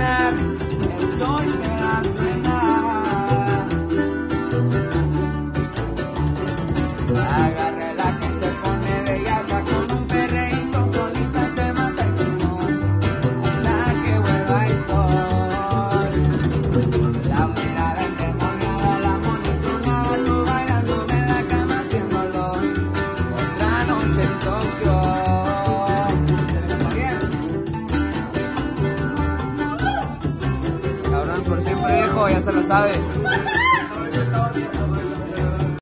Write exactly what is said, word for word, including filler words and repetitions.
terminar, estoy quedando en nada. Agarré la que se pone bellaca con un perreíto, solita se mata y si no, hasta que vuelva el sol. La mirada endemoniada, la monitronada, tú bailándome en la cama haciéndolo. Otra noche en Tokio. Cabrón, por siempre viejo, ya se lo sabe.